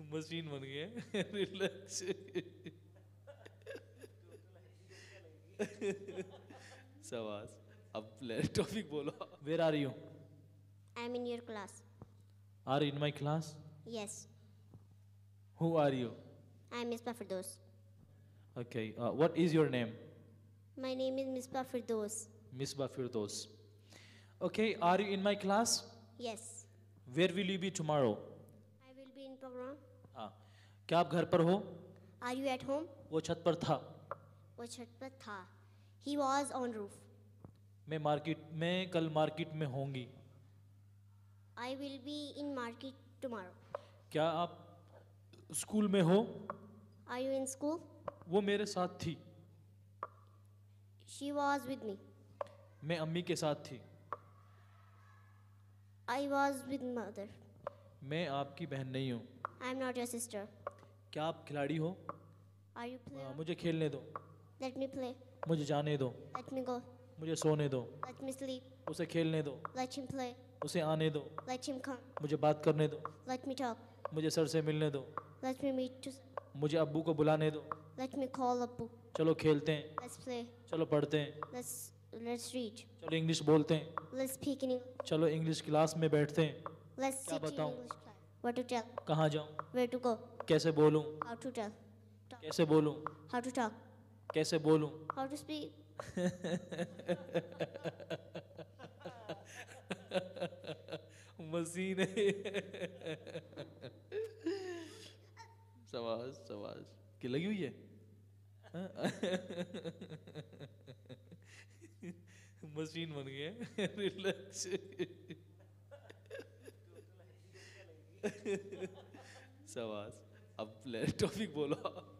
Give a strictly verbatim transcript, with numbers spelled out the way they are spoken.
Machine बन गए। Relax. शाबाश। अब टॉपिक बोलो। Where are you? I'm in your class. Are in my class? Yes, who are you? I'm Misbah Firdaus. Okay, what is your name? My name is Misbah Firdaus. Misbah Firdaus. Okay, are you in my class? Yes, Where will you be tomorrow? I will be in program. हाँ, क्या आप घर पर हो? Are you at home? वो छत पर था। वो छत पर था. He was on roof. मैं मार्केट में कल मार्केट में होंगी। I will be in market tomorrow. क्या आप स्कूल में हो? Are you in school? वो मेरे साथ थी। She was with me. मैं अम्मी के साथ थी। I was with mother. मैं आपकी बहन नहीं हूँ। I'm not your sister. क्या आप खिलाड़ी हो? Are you uh, player? मुझे खेलने दो। Let me play. मुझे जाने दो। Let me go. मुझे सोने दो। Let me sleep. उसे खेलने दो। Let him play. उसे आने दो। Let him come. मुझे बात करने दो। Let me talk. मुझे सर से मिलने दो। Let me meet to. मुझे अब्बू को बुलाने दो। Let me call Abu. चलो खेलते हैं। Let's play. चलो पढ़ते हैं। Let's let's read. चलो इंग्लिश बोलते हैं। Let's speak in English. चलो इंग्लिश क्लास में बैठते हैं। Let's क्या sit in बताऊं? English class. What to tell? कहाँ जाऊँ? Where to go? कैसे बोलूँ? How to tell? कैसे बोलूँ? How to talk? कैसे बोलूँ? How to speak? मशीन है। सवाज सवाज कि लगी हुई है। मशीन बन गए। रिलैक्स। सवाज। अब टॉपिक बोलो।